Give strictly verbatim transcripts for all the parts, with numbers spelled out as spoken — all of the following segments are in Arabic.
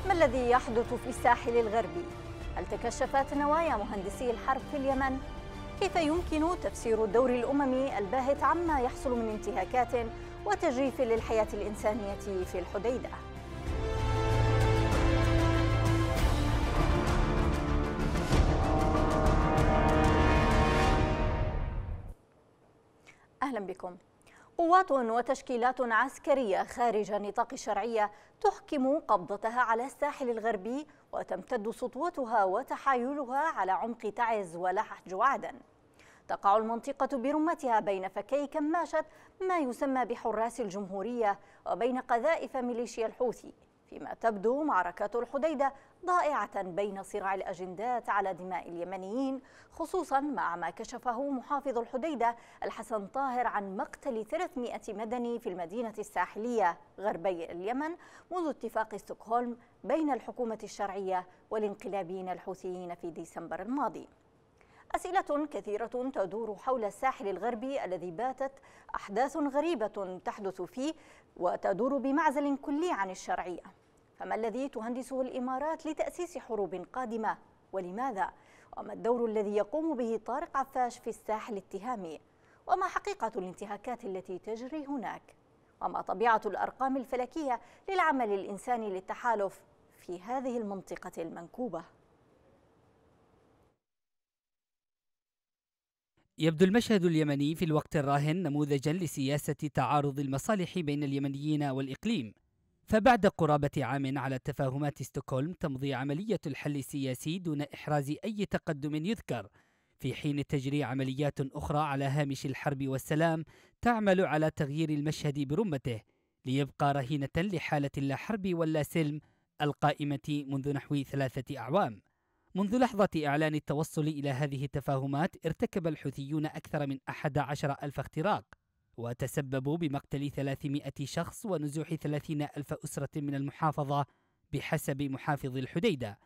ما الذي يحدث في الساحل الغربي؟ هل تكشفت نوايا مهندسي الحرب في اليمن؟ كيف يمكن تفسير الدور الأممي الباهت عما يحصل من انتهاكات وتجريف للحياة الإنسانية في الحديدة؟ أهلا بكم. قوات وتشكيلات عسكرية خارج نطاق الشرعية تحكم قبضتها على الساحل الغربي وتمتد سطوتها وتحايلها على عمق تعز ولحج وعدن. تقع المنطقة برمتها بين فكي كماشة ما يسمى بحراس الجمهورية وبين قذائف ميليشيا الحوثي، فيما تبدو معركة الحديدة ضائعة بين صراع الأجندات على دماء اليمنيين، خصوصا مع ما كشفه محافظ الحديدة الحسن طاهر عن مقتل ثلاثمئة مدني في المدينة الساحلية غربي اليمن منذ اتفاق ستوكهولم بين الحكومة الشرعية والانقلابيين الحوثيين في ديسمبر الماضي. أسئلة كثيرة تدور حول الساحل الغربي الذي باتت أحداث غريبة تحدث فيه وتدور بمعزل كلي عن الشرعية. فما الذي تهندسه الإمارات لتأسيس حروب قادمة ولماذا؟ وما الدور الذي يقوم به طارق عفاش في الساحل التهامي؟ وما حقيقة الانتهاكات التي تجري هناك؟ وما طبيعة الأرقام الفلكية للعمل الإنساني للتحالف في هذه المنطقة المنكوبة؟ يبدو المشهد اليمني في الوقت الراهن نموذجا لسياسة تعارض المصالح بين اليمنيين والإقليم. فبعد قرابة عام على تفاهمات ستوكهولم تمضي عملية الحل السياسي دون إحراز أي تقدم يذكر، في حين تجري عمليات أخرى على هامش الحرب والسلام تعمل على تغيير المشهد برمته ليبقى رهينة لحالة لا حرب ولا سلم القائمة منذ نحو ثلاثة أعوام. منذ لحظة إعلان التوصل إلى هذه التفاهمات ارتكب الحوثيون أكثر من أحد عشر ألف اختراق، وتسببوا بمقتل ثلاثمئة شخص ونزوح ثلاثين ألف أسرة من المحافظة بحسب محافظ الحديدة.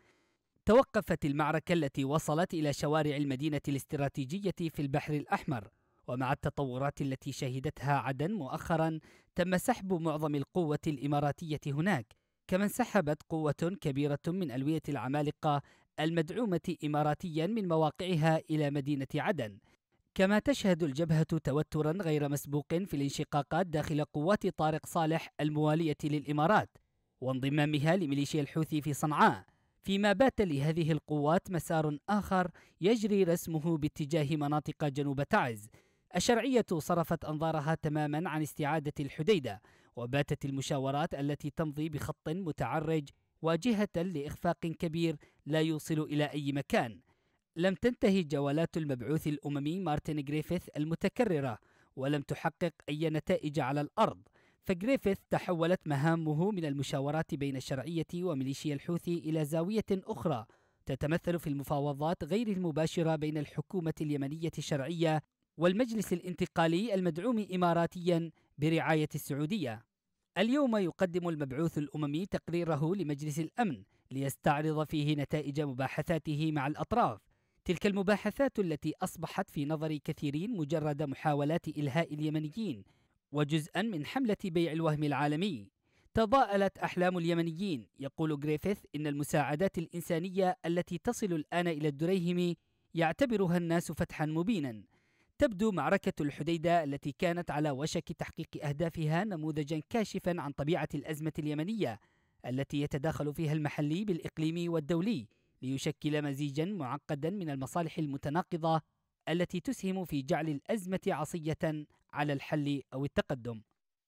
توقفت المعركة التي وصلت إلى شوارع المدينة الاستراتيجية في البحر الأحمر، ومع التطورات التي شهدتها عدن مؤخرا تم سحب معظم القوة الإماراتية هناك، كما انسحبت قوة كبيرة من ألوية العمالقة المدعومة إماراتيا من مواقعها إلى مدينة عدن. كما تشهد الجبهة توترا غير مسبوق في الانشقاقات داخل قوات طارق صالح الموالية للإمارات وانضمامها لميليشيا الحوثي في صنعاء، فيما بات لهذه القوات مسار آخر يجري رسمه باتجاه مناطق جنوب تعز. الشرعية صرفت أنظارها تماما عن استعادة الحديدة، وباتت المشاورات التي تمضي بخط متعرج واجهة لإخفاق كبير لا يوصل إلى أي مكان. لم تنتهي جولات المبعوث الأممي مارتن غريفيث المتكررة ولم تحقق أي نتائج على الأرض، فغريفيث تحولت مهامه من المشاورات بين الشرعية وميليشيا الحوثي إلى زاوية أخرى تتمثل في المفاوضات غير المباشرة بين الحكومة اليمنية الشرعية والمجلس الانتقالي المدعوم إماراتيا برعاية السعودية. اليوم يقدم المبعوث الأممي تقريره لمجلس الأمن ليستعرض فيه نتائج مباحثاته مع الأطراف، تلك المباحثات التي أصبحت في نظر كثيرين مجرد محاولات إلهاء اليمنيين وجزءا من حملة بيع الوهم العالمي. تضاءلت أحلام اليمنيين. يقول غريفيث إن المساعدات الإنسانية التي تصل الآن إلى الدريهم يعتبرها الناس فتحا مبينا. تبدو معركة الحديدة التي كانت على وشك تحقيق أهدافها نموذجا كاشفا عن طبيعة الأزمة اليمنية التي يتداخل فيها المحلي بالإقليمي والدولي ليشكل مزيجا معقدا من المصالح المتناقضة التي تسهم في جعل الأزمة عصية على الحل أو التقدم.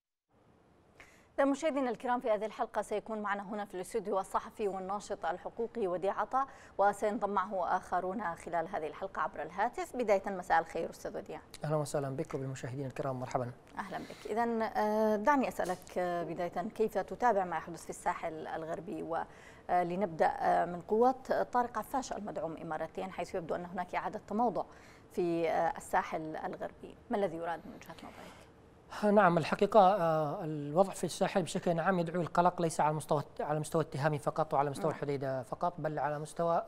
مشاهدينا الكرام، في هذه الحلقة سيكون معنا هنا في الاستوديو الصحفي والناشط الحقوقي وديع عطا، وسينضم معه آخرون خلال هذه الحلقة عبر الهاتف. بداية مساء الخير أستاذ وديع. أهلا وسهلا بك وبالمشاهدين الكرام، مرحبا. أهلا بك. إذن دعني أسألك بداية، كيف تتابع ما يحدث في الساحل الغربي؟ ولنبدأ من قوات طارق عفاش المدعوم إماراتيا، حيث يبدو أن هناك إعادة تموضع في الساحل الغربي، ما الذي يراد من وجهة نظرك؟ نعم، الحقيقة الوضع في الساحل بشكل عام يدعو القلق، ليس على مستوى على مستوى التهامي فقط وعلى مستوى الحديدة فقط، بل على مستوى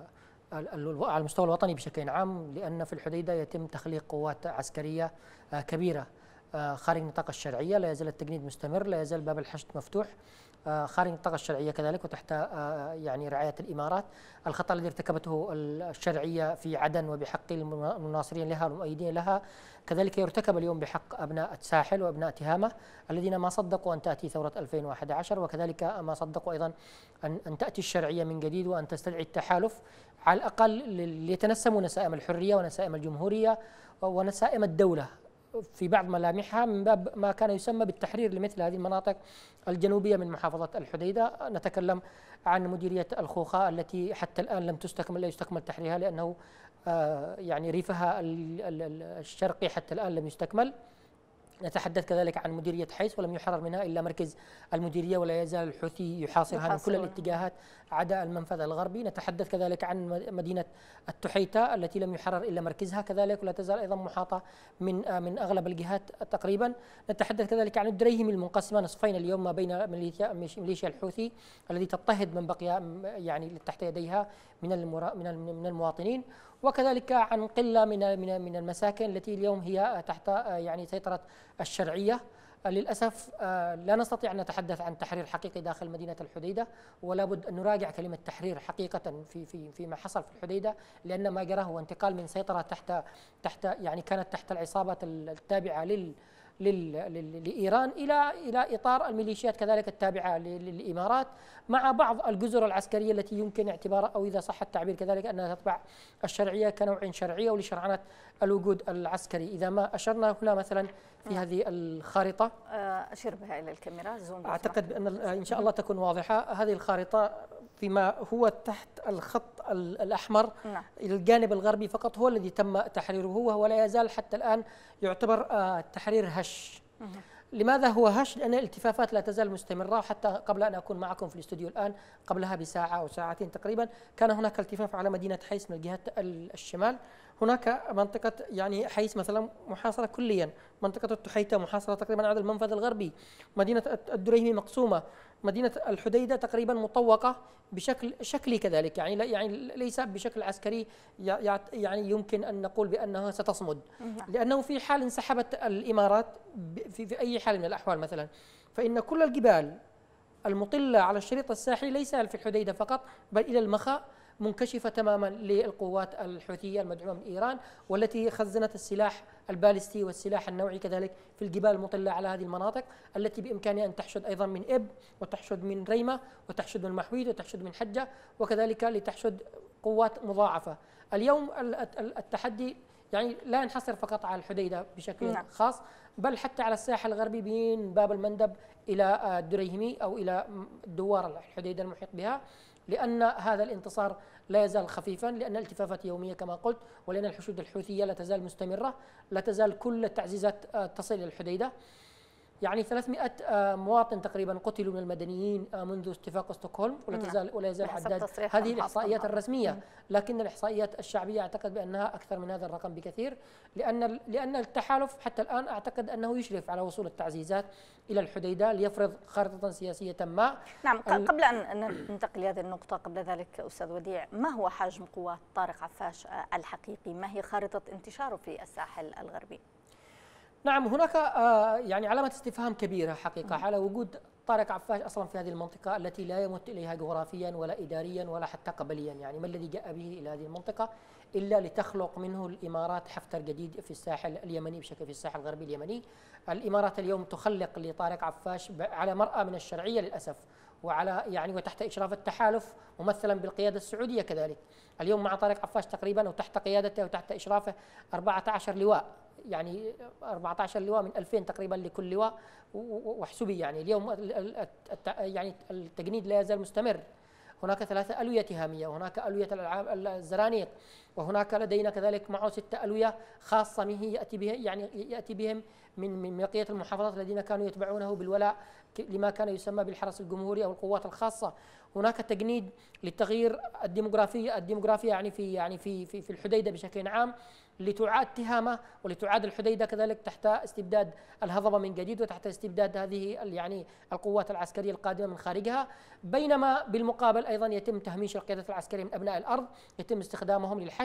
على المستوى الوطني بشكل عام، لأن في الحديدة يتم تخليق قوات عسكرية كبيرة خارج نطاق الشرعية. لا يزال التجنيد مستمر، لا يزال باب الحشد مفتوح، خارج الطاقة الشرعية كذلك وتحت يعني رعاية الإمارات. الخطأ الذي ارتكبته الشرعية في عدن وبحق المناصرين لها والمؤيدين لها كذلك يرتكب اليوم بحق أبناء الساحل وأبناء تهامة الذين ما صدقوا أن تأتي ثورة ألفين وأحد عشر، وكذلك ما صدقوا أيضا أن أن تأتي الشرعية من جديد وأن تستدعي التحالف على الأقل ليتنسموا نسائم الحرية ونسائم الجمهورية ونسائم الدولة في بعض ملامحها من باب ما كان يسمى بالتحرير لمثل هذه المناطق الجنوبية من محافظة الحديدة. نتكلم عن مديرية الخوخاء التي حتى الآن لم تستكمل لا يستكمل تحريرها لأنه آه يعني ريفها الشرقي حتى الآن لم يستكمل. نتحدث كذلك عن مديرية حيس ولم يحرر منها إلا مركز المديرية ولا يزال الحوثي يحاصرها من كل الاتجاهات عدا المنفذ الغربي. نتحدث كذلك عن مدينة التحيتة التي لم يحرر إلا مركزها كذلك ولا تزال أيضا محاطة من من أغلب الجهات تقريبا. نتحدث كذلك عن الدريهم المنقسمة نصفين اليوم ما بين ميليشيا الحوثي الذي تضطهد من بقي يعني تحت يديها من من المواطنين، وكذلك عن قلة من من من المساكن التي اليوم هي تحت يعني سيطرة الشرعية. للأسف لا نستطيع أن نتحدث عن تحرير حقيقي داخل مدينة الحديدة، ولا بد أن نراجع كلمة تحرير حقيقة في في فيما حصل في الحديدة، لأن ما جراه هو انتقال من سيطرة تحت تحت يعني كانت تحت العصابات التابعة لل لإيران إلى إلى إطار الميليشيات كذلك التابعة للإمارات مع بعض الجزر العسكرية التي يمكن اعتبارها أو إذا صح التعبير كذلك أنها تتبع الشرعية كنوع شرعية ولشرعنة الوجود العسكري. إذا ما أشرنا هنا مثلا في هذه الخارطة أشير بها إلى الكاميرا زوم أعتقد أن إن شاء الله تكون واضحة هذه الخارطة فيما هو تحت الخط الأحمر. نعم. الجانب الغربي فقط هو الذي تم تحريره ولا يزال حتى الآن يعتبر تحرير هش. لماذا هو هش؟ لأن الالتفافات لا تزال مستمرة، وحتى قبل أن أكون معكم في الاستوديو الآن قبلها بساعة أو ساعتين تقريبا كان هناك التفاف على مدينة حيس من جهة الشمال. هناك منطقة يعني حيس مثلا محاصرة كليا، منطقة التحيتة محاصرة تقريبا على المنفذ الغربي، مدينة الدريهم مقسومة، مدينة الحديدة تقريبا مطوقة بشكل شكلي كذلك يعني لا يعني ليس بشكل عسكري يعني يمكن أن نقول بأنها ستصمد، لأنه في حال انسحبت الإمارات في, في أي حال من الأحوال مثلا فإن كل الجبال المطلة على الشريط الساحلي ليس في الحديدة فقط بل إلى المخا منكشفة تماما للقوات الحوثية المدعومة من إيران والتي خزنت السلاح البالستي والسلاح النوعي كذلك في الجبال المطلة على هذه المناطق التي بإمكانها أن تحشد أيضا من إب وتحشد من ريمة وتحشد من محويد وتحشد من حجة وكذلك لتحشد قوات مضاعفة. اليوم التحدي يعني لا ينحصر فقط على الحديدة بشكل نعم. خاص بل حتى على الساحل الغربي بين باب المندب إلى الدريهمي أو إلى دوار الحديدة المحيط بها، لأن هذا الانتصار لا يزال خفيفا لأن الالتفافات يومية كما قلت، ولأن الحشود الحوثية لا تزال مستمرة، لا تزال كل التعزيزات تصل إلى الحديدة. يعني ثلاثمئة مواطن تقريبا قتلوا من المدنيين منذ اتفاق ستوكهولم ولا تزال ولا يزال عداد هذه الإحصائيات الرسمية، لكن الإحصائيات الشعبية أعتقد بأنها أكثر من هذا الرقم بكثير، لأن لأن التحالف حتى الآن أعتقد أنه يشرف على وصول التعزيزات إلى الحديدة ليفرض خارطة سياسية ما. نعم. قبل أن ننتقل لهذه النقطة قبل ذلك أستاذ وديع، ما هو حجم قوات طارق عفاش الحقيقي؟ ما هي خارطة انتشاره في الساحل الغربي؟ نعم هناك آه يعني علامة استفهام كبيرة حقيقة على وجود طارق عفاش أصلا في هذه المنطقة التي لا يمت إليها جغرافيا ولا إداريا ولا حتى قبليا. يعني ما الذي جاء به إلى هذه المنطقة إلا لتخلق منه الإمارات حفتر جديد في الساحل اليمني بشكل في الساحل الغربي اليمني. الإمارات اليوم تخلق لطارق عفاش على مرأى من الشرعية للأسف وعلى يعني وتحت إشراف التحالف ممثلا بالقيادة السعودية كذلك. اليوم مع طارق عفاش تقريبا وتحت قيادته وتحت إشرافه أربعة عشر لواء، يعني أربعة عشر لواء من ألفين تقريبا لكل لواء واحسبي. يعني اليوم يعني التجنيد لا يزال مستمر. هناك ثلاثة ألوية تهامية وهناك ألوية الألعاب الزرانيق وهناك لدينا كذلك معه ستة ألوية خاصة به يأتي به يعني يأتي بهم من من بقية المحافظات الذين كانوا يتبعونه بالولاء لما كان يسمى بالحرس الجمهوري أو القوات الخاصة. هناك تجنيد للتغيير الديموغرافي الديموغرافي يعني في يعني في في في الحديدة بشكل عام لتعاد تهامة ولتعاد الحديدة كذلك تحت استبداد الهضبة من جديد وتحت استبداد هذه يعني القوات العسكرية القادمة من خارجها، بينما بالمقابل أيضا يتم تهميش القيادة العسكرية من أبناء الأرض، يتم استخدامهم للحشد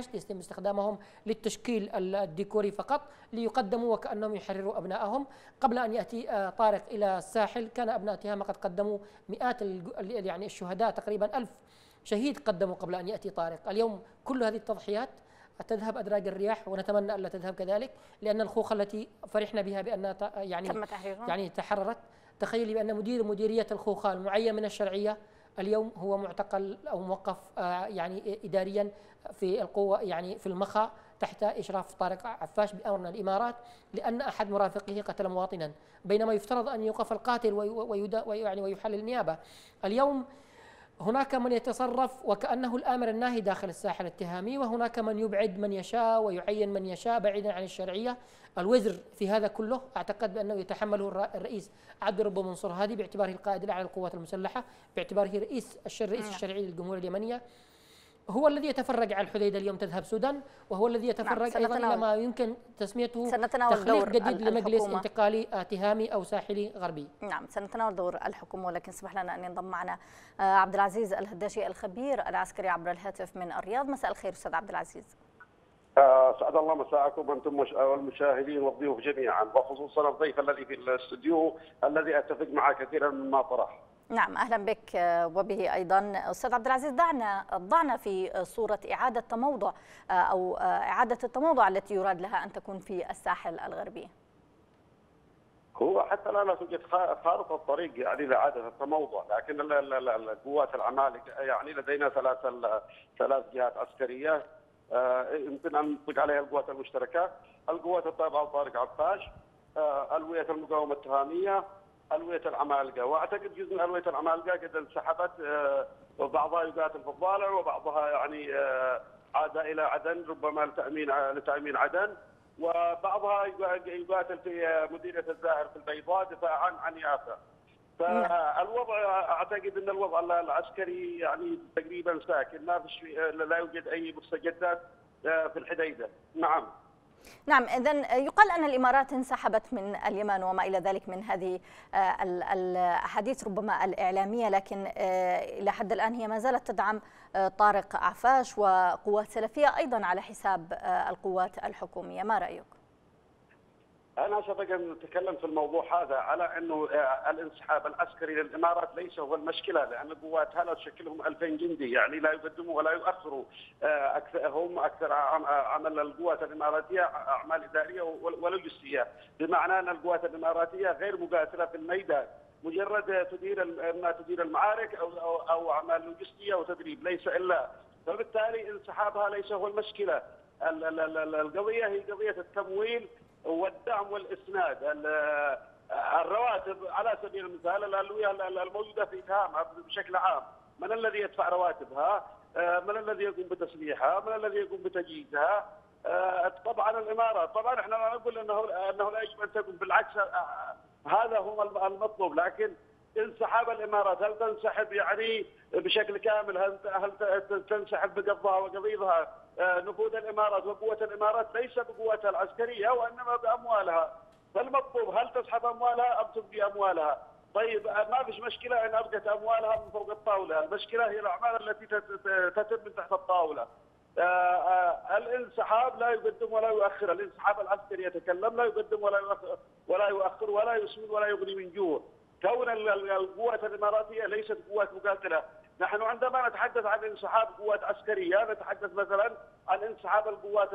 الحشد يتم استخدامهم للتشكيل الديكوري فقط ليقدموا وكأنهم يحرروا أبنائهم. قبل أن يأتي طارق إلى الساحل كان أبناء تهامة قد قدموا مئات يعني الشهداء، تقريبا ألف شهيد قدموا قبل أن يأتي طارق. اليوم كل هذه التضحيات تذهب أدراج الرياح، ونتمنى ألا تذهب كذلك، لأن الخوخة التي فرحنا بها بأنها يعني تم تحريرها يعني تحررت. تخيلي بأن مدير مديرية الخوخة المعين من الشرعية اليوم هو معتقل أو موقف يعني إداريا في القوة يعني في المخا تحت إشراف طارق عفاش بأمر من الإمارات، لأن أحد مرافقيه قتل مواطنا، بينما يفترض أن يوقف القاتل ويعني ويحل النيابة. اليوم هناك من يتصرف وكأنه الآمر الناهي داخل الساحل التهامي، وهناك من يبعد من يشاء ويعين من يشاء بعيدا عن الشرعية. الوزر في هذا كله أعتقد بأنه يتحمله الرئيس عبد ربه منصور هادي باعتباره القائد الأعلى للقوات المسلحة، باعتباره رئيس الرئيس الشرعي للجمهورية اليمنية، هو الذي يتفرج على الحديدة اليوم تذهب سودان، وهو الذي يتفرج نعم أيضا إلى ما يمكن تسميته تخليق جديد لمجلس انتقالي تهامي أو ساحلي غربي. نعم سنتناول دور الحكومة، ولكن اسمح لنا أن ينضم معنا عبد العزيز الهداشي الخبير العسكري عبر الهاتف من الرياض. مساء الخير أستاذ عبد العزيز. اسعد الله مساءكم انتم والمشاهدين والضيوف جميعا، وخصوصا الضيف الذي في الاستوديو الذي اتفق معه كثيرا مما طرح. نعم أهلا بك وبه أيضا. أستاذ عبد العزيز، دعنا ضعنا في صورة إعادة تموضع أو إعادة التموضع التي يراد لها أن تكون في الساحل الغربي. هو حتى الآن لا توجد خارطة طريق يعني لإعادة التموضع، لكن القوات العمالقة يعني لدينا ثلاث ثلاث جهات عسكرية يمكن أن نطلق عليها القوات المشتركة، القوات التابعة لطارق عفاش، ألوية المقاومة التهامية، ألوية العمالقة. واعتقد جزء من ألوية العمالقة قد انسحبت، وبعضها يقاتل في الضالع وبعضها يعني عاد إلى عدن ربما لتأمين لتأمين عدن، وبعضها يقاتل في مدينة الزاهر في البيضاء دفاعا عن يافا. فالوضع اعتقد ان الوضع العسكري يعني تقريبا ساكن، ما فيش لا يوجد اي مستجدات في الحديده. نعم. نعم، إذا يقال أن الإمارات انسحبت من اليمن وما إلى ذلك من هذه الأحاديث ربما الإعلامية، لكن إلى حد الآن هي ما زالت تدعم طارق عفاش وقوات سلفية أيضا على حساب القوات الحكومية. ما رأيك؟ أنا سبق أن نتكلم في الموضوع هذا على أنه الانسحاب العسكري للإمارات ليس هو المشكلة، لأن القوات هلا تشكلهم ألفين جندي، يعني لا يقدموا ولا يؤخروا. أكثر هم أكثر عمل القوات الإماراتية أعمال إدارية ولوجستية، بمعنى أن القوات الإماراتية غير مقاتلة في الميدان، مجرد تدير ما تدير المعارك أو أو, أو أعمال لوجستية وتدريب، ليس إلا. فبالتالي انسحابها ليس هو المشكلة. القضية هي قضية التمويل والدعم والاسناد. الرواتب على سبيل المثال الالويه الموجوده في تهامه بشكل عام، من الذي يدفع رواتبها؟ من الذي يقوم بتسليحها؟ من الذي يقوم بتجهيزها؟ طبعا الامارات. طبعا احنا لا نقول انه انه لا يجب ان تكون، بالعكس هذا هو المطلوب، لكن انسحاب الامارات هل تنسحب يعني بشكل كامل؟ هل هل تنسحب بقبضها وقضيضها؟ نفوذ الامارات وقوه الامارات ليس بقوتها العسكريه وانما باموالها، فالمطلوب هل تسحب اموالها ام تبقي اموالها؟ طيب ما فيش مشكله ان ابقت اموالها من فوق الطاوله، المشكله هي الاعمال التي تتم من تحت الطاوله. الانسحاب لا يقدم ولا يؤخر، الانسحاب العسكري يتكلم، لا يقدم ولا يؤخر ولا يؤخر ولا يسمن ولا يغني من جوع. كون القوات الاماراتيه ليست قوات مقاتله. نحن عندما نتحدث عن انسحاب قوات عسكريه نتحدث مثلا عن انسحاب القوات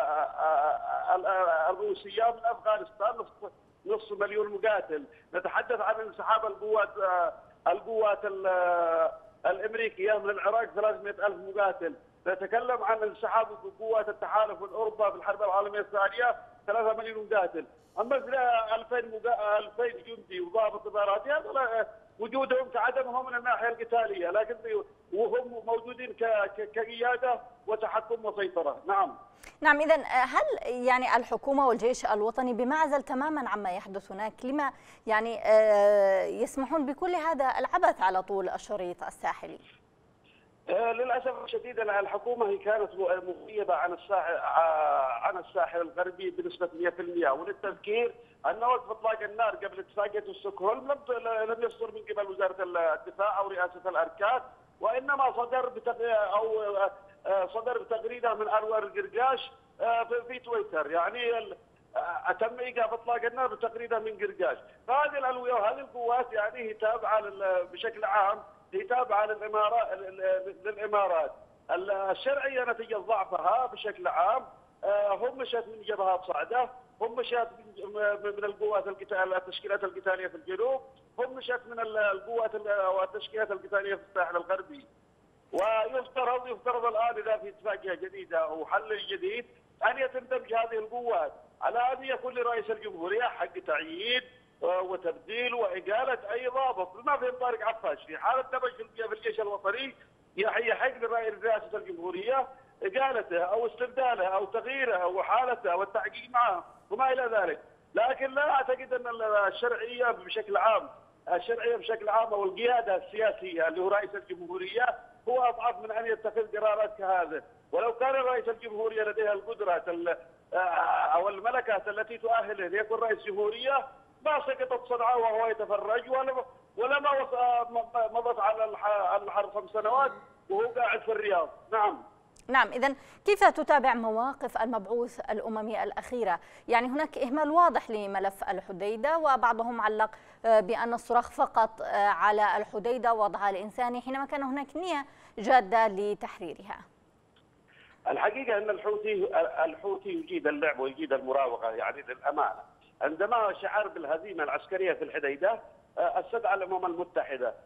الروسيه من افغانستان نصف نصف مليون مقاتل، نتحدث عن انسحاب القوات القوات الامريكيه من العراق ثلاثمئة ألف مقاتل، نتكلم عن انسحاب قوات التحالف والاوروبا في الحرب العالميه الثانيه ثلاثة مليون مقاتل. اما ألفين ألفين جندي وضابط اماراتي هذول وجودهم كعدمهم من الناحيه القتاليه، لكن وهم موجودين كقياده وتحكم وسيطره. نعم. نعم، اذا هل يعني الحكومه والجيش الوطني بمعزل تماما عما يحدث هناك، لما يعني يسمحون بكل هذا العبث على طول الشريط الساحلي؟ للاسف الشديد الحكومه هي كانت مغيبه عن الساحل عن الساحل الغربي بنسبه مئة بالمئة، وللتذكير ان وقف اطلاق النار قبل اتفاقيه ستوكهولم لم لم يصدر من قبل وزاره الدفاع او رئاسه الاركان، وانما صدر او صدر بتغريده من انور القرقاش في تويتر، يعني تم ايقاف اطلاق النار بتغريده من قرقاش. فهذه الالويه وهذه القوات يعني هي تابعه بشكل عام، هي تابعه للامارات للامارات الشرعيه نتيجه ضعفها بشكل عام. هم مشت من جبهات صعده، هم مشت من القوات القتاليه التشكيلات القتاليه في الجنوب، هم مشت من القوات والتشكيلات القتاليه في الساحل الغربي. ويفترض يفترض الان اذا في اتفاقيه جديده او حل جديد ان يتندمج هذه القوات، على ان يكون لرئيس الجمهوريه حق تعيين وتبديل واقاله اي ضابط بما فيهم طارق عفاش. في حاله دمج في الجيش الوطني يحق لرئاسه الجمهوريه اقالته او استبداله او تغييره او حالته او التحقيق معه وما الى ذلك. لكن لا اعتقد ان الشرعيه بشكل عام الشرعيه بشكل عام او القياده السياسيه اللي هو رئيس الجمهوريه هو اضعف من ان يتخذ قرارات كهذه. ولو كان رئيس الجمهوريه لديها القدره او الملكات التي تؤهله ليكون رئيس جمهوريه ما سقطت صنعاء وهو يتفرج، ولما مضت على الحرب خمس سنوات وهو قاعد في الرياض. نعم. نعم، إذن كيف تتابع مواقف المبعوث الأممي الأخيرة؟ يعني هناك إهمال واضح لملف الحديدة، وبعضهم علق بأن الصراخ فقط على الحديدة ووضعها الإنساني حينما كان هناك نية جادة لتحريرها. الحقيقة أن الحوثي الحوثي يجيد اللعب ويجيد المراوغة، يعني للأمانة. عندما شعر بالهزيمة العسكرية في الحديدة استدعى الأمم المتحدة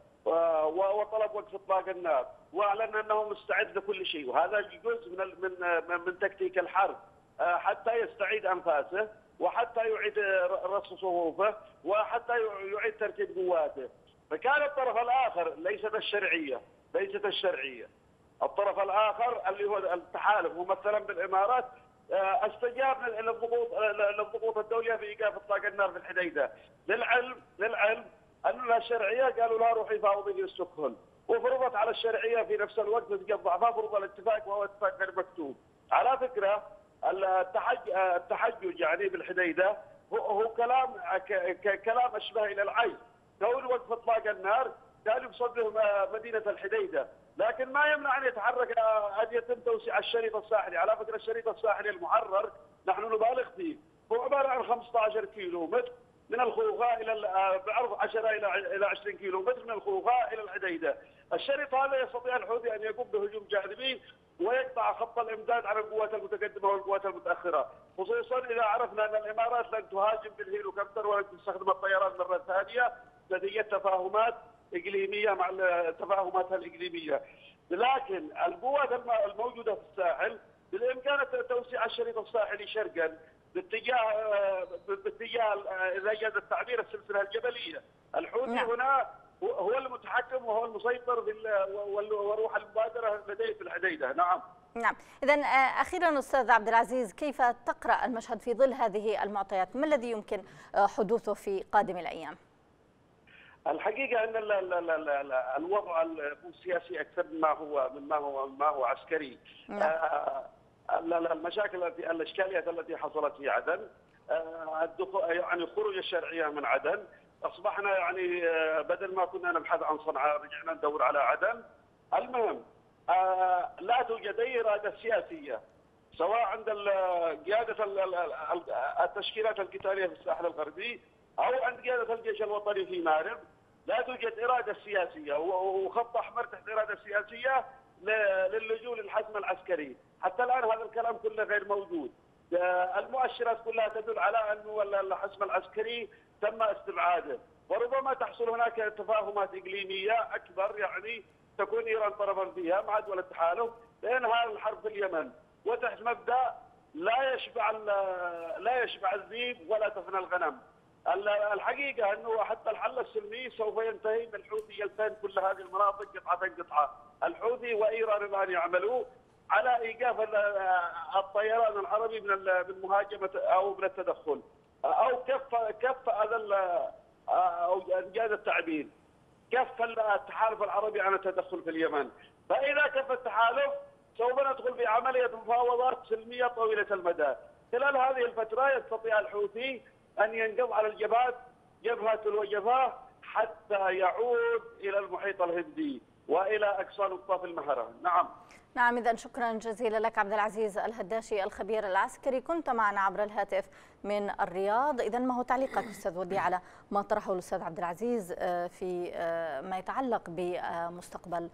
وطلب وقف اطلاق النار، واعلن انه مستعد لكل شيء، وهذا جزء من من من تكتيك الحرب حتى يستعيد انفاسه وحتى يعيد رص صفوفه وحتى يعيد ترتيب قواته. فكان الطرف الاخر ليست الشرعيه ليست الشرعيه الطرف الاخر اللي هو التحالف ممثلا بالامارات استجاب للضغوط للضغوط الدوليه في ايقاف اطلاق النار في الحديده. للعلم للعلم أن الشرعية قالوا لا روحي فاوضي في ستوكهولم، وفرضت على الشرعية في نفس الوقت نتيجة ضعفها فرض الاتفاق وهو اتفاق غير مكتوب. على فكرة التحج التحجج يعني بالحديدة هو, هو كلام كلام أشبه إلى العين. دول وقف إطلاق النار كان يقصد به مدينة الحديدة، لكن ما يمنع أن يتحرك أن يتم توسيع الشريط الساحلي. على فكرة الشريط الساحلي المحرر نحن نبالغ فيه، هو عبارة عن خمسة عشر كيلو متر من الخوخاء الى بعرض عشرة الى الى عشرين كيلو متر من الخوخاء الى الحديده. الشريط هذا يستطيع الحوثي ان يقوم بهجوم جانبي ويقطع خط الامداد على القوات المتقدمه والقوات المتاخره، خصوصا اذا عرفنا ان الامارات لن تهاجم بالهيليكوبتر ولن تستخدم الطيران مره ثانيه نتيجه تفاهمات اقليميه مع تفاهماتها الاقليميه. لكن القوات الموجوده في الساحل بالامكان توسيع الشريط الساحلي شرقا باتجاه باتجاه اذا جاز التعبير السلسله الجبليه. الحوثي نعم. هنا هو المتحكم وهو المسيطر وروح المبادره لديه في الحديده. نعم. نعم، اذا اخيرا استاذ عبد العزيز، كيف تقرا المشهد في ظل هذه المعطيات؟ ما الذي يمكن حدوثه في قادم الايام؟ الحقيقه ان الوضع السياسي اكثر مما هو مما هو ما هو عسكري. نعم. المشاكل التي الاشكاليات التي حصلت في عدن، يعني خروج الشرعيه من عدن، اصبحنا يعني بدل ما كنا نبحث عن صنعاء رجعنا ندور على عدن. المهم لا توجد اي اراده سياسيه سواء عند قياده التشكيلات القتاليه في الساحل الغربي او عند قياده الجيش الوطني في مارب. لا توجد اراده سياسيه وخط احمر تحت اراده سياسيه للجوء للحزم العسكري. حتى الان هذا الكلام كله غير موجود. المؤشرات كلها تدل على انه الحزم العسكري تم استبعاده، وربما تحصل هناك تفاهمات اقليميه اكبر، يعني تكون ايران طرفا فيها مع دول التحالف لانهاء الحرب في اليمن، وتحت مبدا لا يشبع لا يشبع الذيب ولا تفنى الغنم. الحقيقه انه حتى الحل السلمي سوف ينتهي من الحوثي يلتهم كل هذه المناطق قطعه قطعه. الحوثي وايران الان يعملوا على ايقاف الطيران العربي من المهاجمه او من التدخل، او كف كف هذا او انجاز التعبير كف التحالف العربي عن التدخل في اليمن. فاذا كف التحالف سوف ندخل في عمليه مفاوضات سلميه طويله المدى. خلال هذه الفتره يستطيع الحوثي ان ينقض على الجبهات جبهه وجبهه حتى يعود الى المحيط الهندي. والى اقصى نقطه في المهره. نعم. نعم، إذا شكرا جزيلا لك عبد العزيز الهداشي الخبير العسكري، كنت معنا عبر الهاتف من الرياض. إذا ما هو تعليقك أستاذ ودي على ما طرحه الأستاذ عبد العزيز في ما يتعلق بمستقبل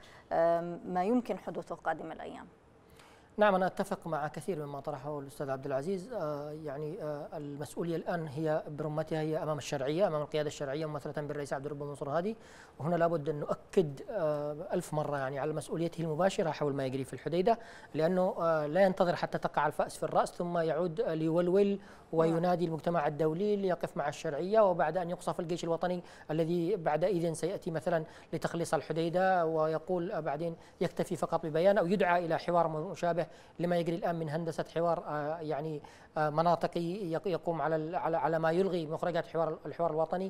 ما يمكن حدوثه قادم الأيام؟ نعم، أنا أتفق مع كثير مما طرحه الأستاذ عبد العزيز. آه يعني آه المسؤولية الآن هي برمتها هي أمام الشرعية، أمام القيادة الشرعية ممثلة بالرئيس عبد الرب منصور هادي، وهنا لابد أن نؤكد آه ألف مرة يعني على مسؤوليته المباشرة حول ما يجري في الحديدة، لأنه آه لا ينتظر حتى تقع الفأس في الرأس ثم يعود ليولول وينادي المجتمع الدولي ليقف مع الشرعية، وبعد أن يقصف الجيش الوطني الذي بعدئذ سيأتي مثلا لتخليص الحديدة ويقول بعدين يكتفي فقط ببيان، أو يدعى إلى حوار مشابه لما يجري الآن من هندسة حوار يعني مناطقي يقوم على على على ما يلغي مخرجات حوار الحوار الوطني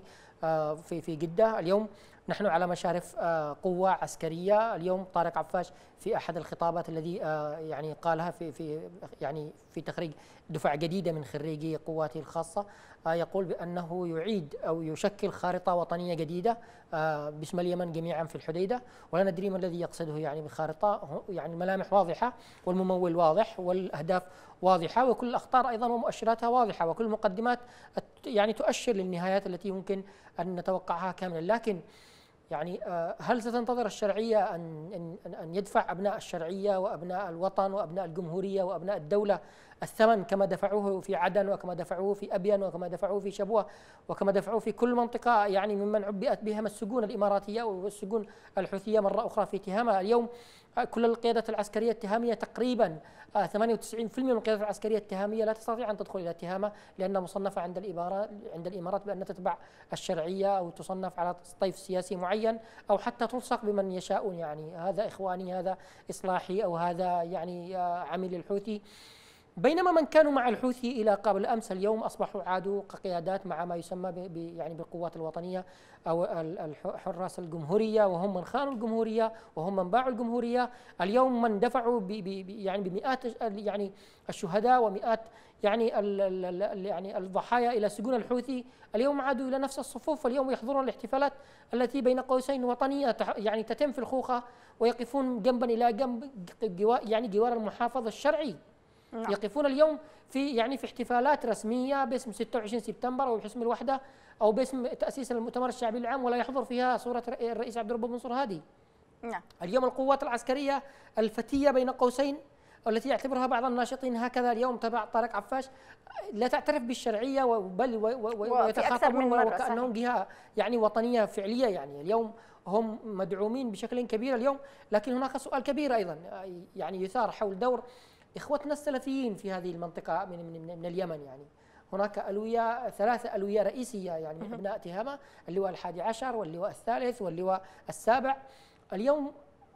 في في جدة. اليوم نحن على مشارف قوة عسكرية. اليوم طارق عفاش في أحد الخطابات الذي يعني قالها في في يعني في تخريج دفعة جديدة من خريجي قواته الخاصة، يقول بأنه يعيد أو يشكل خارطة وطنية جديدة باسم اليمن جميعا في الحديدة، ولا ندري ما الذي يقصده يعني بخارطة. يعني الملامح واضحة والممول واضح والأهداف واضحة وكل الأخطار أيضا ومؤشراتها واضحة وكل المقدمات يعني تؤشر للنهايات التي يمكن أن نتوقعها كاملا. لكن يعني هل ستنتظر الشرعية أن أن يدفع أبناء الشرعية وأبناء الوطن وأبناء الجمهورية وأبناء الدولة الثمن كما دفعوه في عدن وكما دفعوه في أبين وكما دفعوه في شبوة وكما دفعوه في كل منطقة يعني ممن عبئت بهم السجون الإماراتية والسجون الحوثية مرة أخرى في تهامة؟ اليوم كل القيادة العسكرية التهامية تقريبا ثمانية وتسعين بالمئة من القيادة العسكرية التهامية لا تستطيع أن تدخل إلى تهامة لأنها مصنفة عند الإمارات عند الإمارات بأن تتبع الشرعية أو تصنف على طيف سياسي معين أو حتى تلصق بمن يشاءون، يعني هذا إخواني هذا إصلاحي أو هذا يعني عميل الحوثي. بينما من كانوا مع الحوثي إلى قبل أمس اليوم أصبحوا عادوا كقيادات مع ما يسمى ب يعني بالقوات الوطنية أو الحراس الجمهورية، وهم من خانوا الجمهورية وهم من باعوا الجمهورية. اليوم من دفعوا ب يعني بمئات يعني الشهداء ومئات يعني ال ال يعني الضحايا إلى سجون الحوثي اليوم عادوا إلى نفس الصفوف، واليوم يحضرون الاحتفالات التي بين قوسين وطنية يعني تتم في الخوخة ويقفون جنبا إلى جنب يعني جوار المحافظ الشرعي. نعم. يقفون اليوم في يعني في احتفالات رسمية باسم ستة وعشرين سبتمبر أو باسم الوحدة أو باسم تأسيس المؤتمر الشعبي العام ولا يحضر فيها صورة الرئيس عبد الرب منصور هادي. نعم. اليوم القوات العسكرية الفتية بين قوسين التي يعتبرها بعض الناشطين هكذا اليوم تبع طارق عفاش لا تعترف بالشرعية بل ويتخاطبون وكأنهم جهة يعني وطنية فعلية. يعني اليوم هم مدعومين بشكل كبير اليوم، لكن هناك سؤال كبير أيضا يعني يثار حول دور إخوتنا السلفيين في هذه المنطقة من من, من اليمن. يعني هناك ألوية ثلاثة ألوية رئيسية يعني من أبناء تهامة، اللواء الحادي عشر واللواء الثالث واللواء السابع اليوم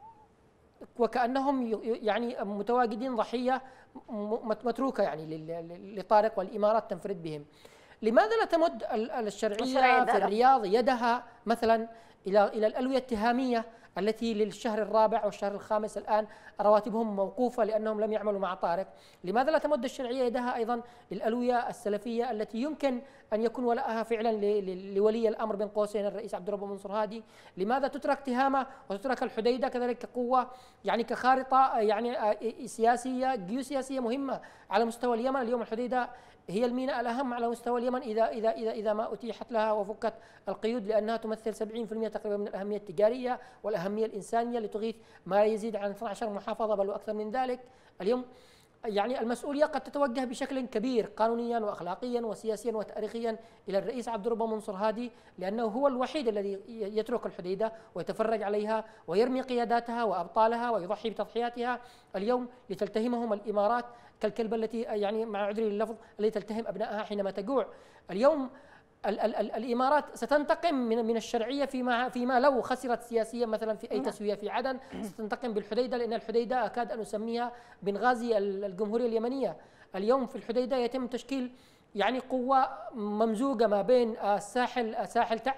وكأنهم يعني متواجدين ضحية متروكة يعني لطارق والإمارات تنفرد بهم. لماذا لا تمد الشرعية في الرياض يدها مثلا إلى إلى الألوية التهامية التي للشهر الرابع والشهر الخامس الآن رواتبهم موقوفة لأنهم لم يعملوا مع طارق؟ لماذا لا تمد الشرعية يدها أيضا للألوية السلفية التي يمكن أن يكون ولاءها فعلا لولي الأمر بين قوسين الرئيس عبد الرب منصور هادي؟ لماذا تترك تهامة وتترك الحديدة كذلك كقوة يعني كخارطة يعني سياسية جيوسياسية مهمة على مستوى اليمن؟ اليوم الحديدة هي الميناء الأهم على مستوى اليمن إذا إذا إذا إذا ما أتيحت لها وفكت القيود، لأنها تمثل سبعين بالمئة تقريبا من الأهمية التجارية والأهمية الإنسانية لتغيث ما يزيد عن اثنتي عشرة محافظة بل وأكثر من ذلك. اليوم يعني المسؤولية قد تتوجه بشكل كبير قانونيا وأخلاقيا وسياسيا وتاريخيا إلى الرئيس عبد الرب منصور هادي، لأنه هو الوحيد الذي يترك الحديدة ويتفرج عليها ويرمي قياداتها وأبطالها ويضحي بتضحياتها اليوم لتلتهمهم الإمارات كالكلبة التي يعني مع عذري اللفظ التي تلتهم أبنائها حينما تجوع. اليوم ال ال ال الإمارات ستنتقم من من الشرعية فيما فيما لو خسرت سياسيا مثلا في أي تسوية في عدن، ستنتقم بالحديدة، لأن الحديدة أكاد أن أسميها بنغازي الجمهورية اليمنية. اليوم في الحديدة يتم تشكيل يعني قوة ممزوجة ما بين الساحل ساحل تعز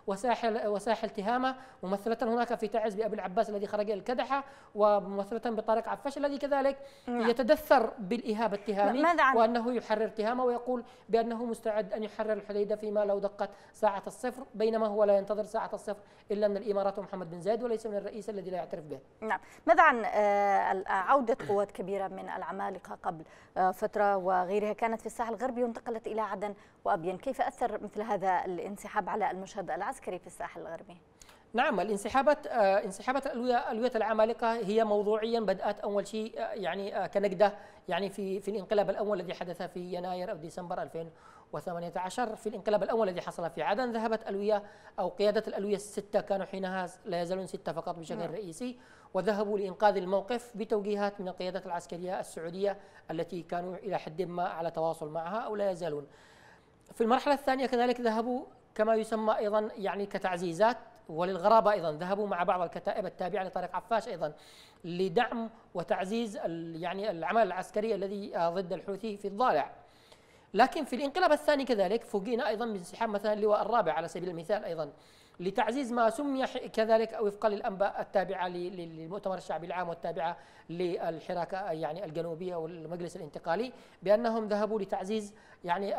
وساحل وساحل تهامه، ممثله هناك في تعز بأبي العباس الذي خرج إلى الكدحه، وممثله بطارق عفاش الذي كذلك نعم. يتدثر بالإهاب التهامي وأنه يحرر تهامه ويقول بأنه مستعد أن يحرر الحديدة فيما لو دقت ساعة الصفر، بينما هو لا ينتظر ساعة الصفر إلا من الإمارات ومحمد بن زايد وليس من الرئيس الذي لا يعترف به. نعم. ماذا عن عودة قوات كبيرة من العمالقة قبل فترة وغيرها كانت في الساحل الغربي وانتقلت إلى عدن وأبين، كيف أثر مثل هذا الانسحاب على المشهد العسكري في الساحل الغربي؟ نعم، الانسحابات آه انسحابات الألوية ألوية العمالقة هي موضوعيا بدأت أول شيء آه يعني آه كنقدة يعني في في الانقلاب الأول الذي حدث في يناير أو ديسمبر ألفين وثمانية عشر. في الانقلاب الأول الذي حصل في عدن ذهبت ألوية أو قيادة الألوية الستة، كانوا حينها لا يزالون ستة فقط بشكل رئيسي، وذهبوا لإنقاذ الموقف بتوجيهات من القيادات العسكرية السعودية التي كانوا إلى حد ما على تواصل معها أو لا يزالون. في المرحلة الثانية كذلك ذهبوا كما يسمى أيضا يعني كتعزيزات، وللغرابة أيضا ذهبوا مع بعض الكتائب التابعة لطارق عفاش أيضا لدعم وتعزيز يعني العمل العسكري الذي ضد الحوثي في الضالع. لكن في الانقلاب الثاني كذلك فوجئنا أيضا بانسحاب مثلا اللواء الرابع على سبيل المثال أيضا لتعزيز ما سمي كذلك وفقا للأنباء التابعة للمؤتمر الشعبي العام والتابعة للحراك يعني الجنوبية والمجلس الانتقالي بأنهم ذهبوا لتعزيز يعني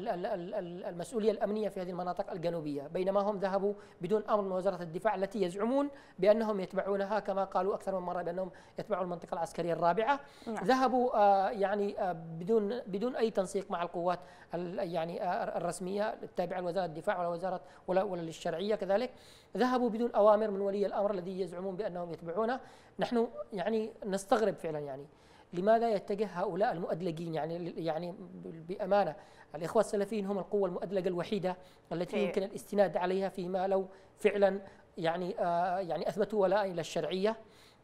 المسؤولية الأمنية في هذه المناطق الجنوبية، بينما هم ذهبوا بدون أمر من وزارة الدفاع التي يزعمون بأنهم يتبعونها كما قالوا أكثر من مرة بأنهم يتبعوا المنطقة العسكرية الرابعة. نعم. ذهبوا يعني بدون بدون أي تنسيق مع القوات يعني الرسمية التابعة لوزارة الدفاع ولا وزارة ولا ولا للشرعية كذلك، ذهبوا بدون أوامر من ولي الأمر الذي يزعمون بأنهم يتبعونه. نحن يعني نستغرب فعلا يعني لماذا يتجه هؤلاء المؤدلجين يعني يعني بأمانة الإخوة السلفيين هم القوة المؤدلجة الوحيدة التي يمكن الاستناد عليها فيما لو فعلا يعني آه يعني أثبتوا ولاء إلى الشرعية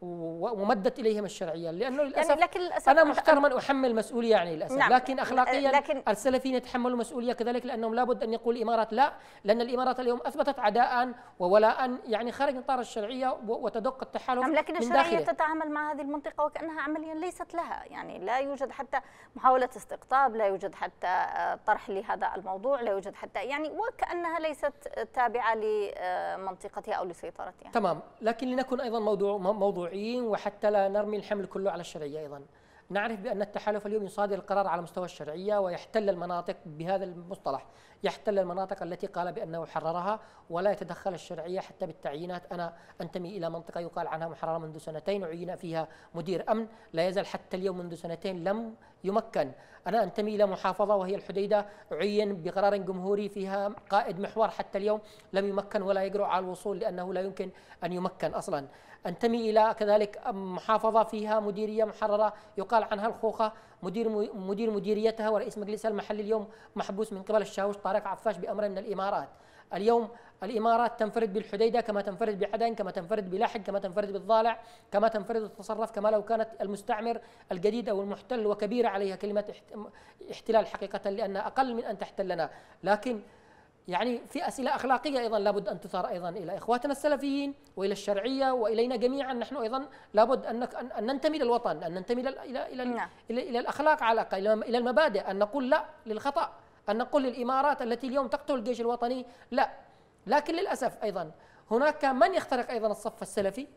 ومدت إليهم الشرعية، لأنه للأسف, يعني لكن للأسف أنا محترما أحمل مسؤولية يعني للأسف. نعم. لكن أخلاقيا لكن السلفيين يتحملوا مسؤولية كذلك، لأنهم لابد أن يقول الإمارات لا، لأن الإمارات اليوم أثبتت عداء وولاء يعني خارج إطار الشرعية وتدق التحالف. نعم. لكن الشرعية تتعامل مع هذه المنطقة وكأنها عمليا ليست لها، يعني لا يوجد حتى محاولة استقطاب، لا يوجد حتى طرح لهذا الموضوع، لا يوجد حتى يعني وكأنها ليست تابعة لمنطقتها أو لسيطرتها. تمام. لكن لنكن أيضا موضوع موضوع وحتى لا نرمي الحمل كله على الشرعية أيضا، نعرف بأن التحالف اليوم يصادر القرار على مستوى الشرعية ويحتل المناطق بهذا المصطلح، يحتل المناطق التي قال بأنه حررها ولا يتدخل الشرعية حتى بالتعيينات. أنا أنتمي إلى منطقة يقال عنها محررة منذ سنتين وعين فيها مدير أمن لا يزال حتى اليوم منذ سنتين لم يمكن. أنا أنتمي إلى محافظة وهي الحديدة عين بقرار جمهوري فيها قائد محور حتى اليوم لم يمكن ولا يجرؤ على الوصول لأنه لا يمكن أن يمكن أصلا. أنتمي إلى كذلك محافظة فيها مديرية محررة يقال عنها الخوخة، مدير مدير مديريتها ورئيس مجلسها المحلي اليوم محبوس من قبل الشاوش طارق عفاش بأمر من الإمارات. اليوم الإمارات تنفرد بالحديدة كما تنفرد بعدن كما تنفرد بلحج كما تنفرد بالضالع كما تنفرد وتتصرف كما لو كانت المستعمر الجديد أو المحتل، وكبيرة عليها كلمة احتلال حقيقة لأنها أقل من أن تحتلنا. لكن يعني في أسئلة أخلاقية أيضا لابد أن تثار أيضا إلى إخواتنا السلفيين وإلى الشرعية وإلينا جميعا. نحن أيضا لابد أن أن ننتمي للوطن، أن ننتمي إلى إلى إلى, نعم. إلى, إلى الأخلاق على الأقل، إلى المبادئ، أن نقول لا للخطأ، أن نقول للإمارات التي اليوم تقتل الجيش الوطني لا. لكن للأسف أيضا هناك من يخترق أيضا الصف السلفي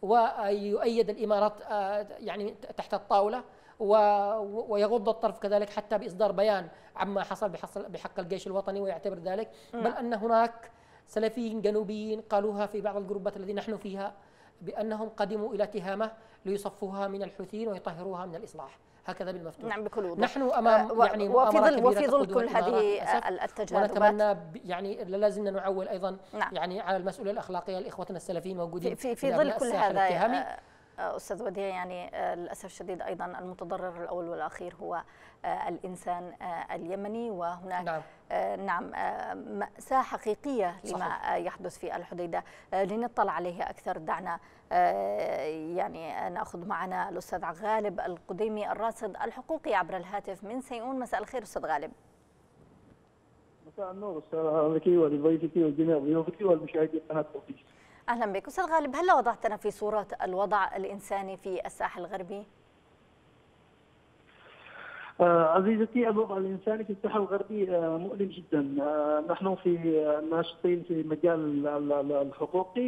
ويؤيد الإمارات يعني تحت الطاولة ويغض الطرف كذلك حتى بإصدار بيان عما حصل بحق الجيش الوطني ويعتبر ذلك. بل أن هناك سلفيين جنوبيين قالوها في بعض الجروبات التي نحن فيها بأنهم قدموا إلى تهامة ليصفوها من الحوثيين ويطهروها من الإصلاح، هكذا بالمفتوح. نعم بكل وضوح. نحن أمام يعني وفي ظل وفي ظل كل هذه التجاذبات ونتمنى يعني لازلنا نعول أيضا نعم. يعني على المسؤولية الأخلاقية لإخوتنا السلفيين موجودين في, في ظل كل هذا. أستاذ وديع يعني للأسف الشديد أيضا المتضرر الأول والأخير هو الإنسان اليمني، وهناك نعم, نعم مأساة حقيقية لما صحيح. يحدث في الحديدة. لنطلع عليها أكثر دعنا يعني نأخذ معنا الأستاذ غالب القديمي الراصد الحقوقي عبر الهاتف من سيئون. مساء الخير أستاذ غالب. مساء النور أستاذ لك ولضيفك وجميع ضيوفك والمشاهدين قناة توفيق. أهلا بك أستاذ غالب، هل وضعتنا في صورة الوضع الإنساني في الساحل الغربي؟ عزيزتي، الوضع الإنساني في الساحل الغربي مؤلم جدا. نحن في ناشطين في مجال الحقوقي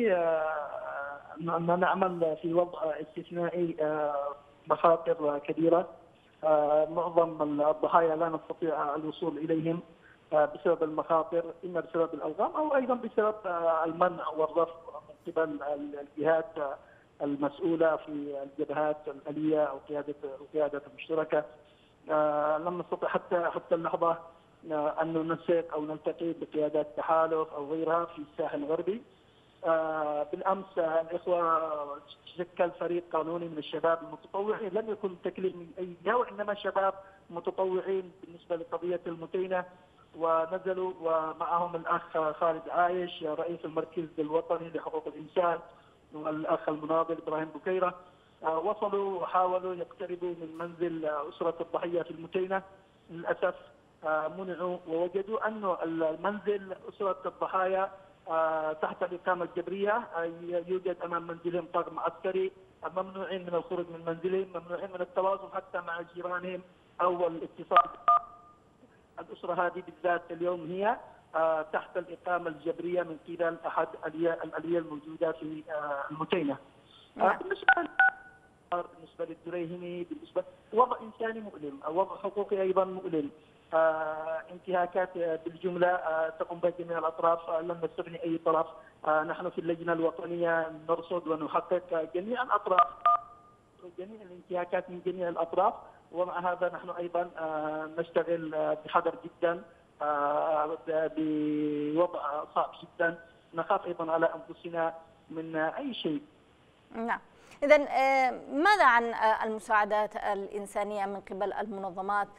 نعمل في وضع استثنائي، مخاطر كبيرة. معظم الضحايا لا نستطيع الوصول إليهم بسبب المخاطر، إما بسبب الألغام أو أيضا بسبب المنع والرفض من قبل الجهات المسؤولة في الجبهات الآلية أو قيادة القيادة المشتركة. آه لم نستطع حتى حتى اللحظة آه أن ننسق أو نلتقي بقيادات تحالف أو غيرها في الساحل الغربي. آه بالأمس آه الإخوة شكل فريق قانوني من الشباب المتطوعين، لم يكن تكليف من أي جهة وإنما شباب متطوعين بالنسبة لقضية المتينة، ونزلوا ومعهم الأخ خالد عايش رئيس المركز الوطني لحقوق الإنسان والأخ المناضل إبراهيم بكيرة. وصلوا وحاولوا يقتربوا من منزل أسرة الضحية في المتينة. للأسف منعوا، ووجدوا أن المنزل أسرة الضحايا تحت الإقامة الجبرية، يوجد أمام منزلهم طاقم عسكري، ممنوعين من الخروج من منزلهم، ممنوعين من التواصل حتى مع جيرانهم أو الاتصال. الأسرة هذه بالذات اليوم هي تحت الإقامة الجبرية من قبل أحد الآلية الموجودة في المتينة. بالنسبة بالنسبة للدريهمي، بالنسبة وضع إنساني مؤلم، وضع حقوقي أيضا مؤلم. آه، انتهاكات بالجملة آه، تقوم بها جميع الأطراف، آه، لم نستثني أي طرف. آه، نحن في اللجنة الوطنية نرصد ونحقق جميع الأطراف، جميع الانتهاكات من جميع الأطراف، ومع هذا نحن أيضا آه، نشتغل آه، بحذر جدا، آه، بوضع صعب جدا. نخاف أيضا على أنفسنا من آه، أي شيء. نعم. إذن ماذا عن المساعدات الإنسانية من قبل المنظمات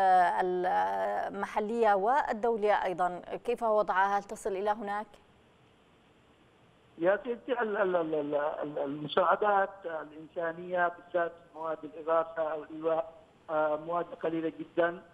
المحلية والدولية أيضا؟ كيف وضعها؟ هل تصل إلى هناك؟ يا سيدتي، المساعدات الإنسانية بالذات مواد الإغاثة أو الإيواء مواد قليلة جدا.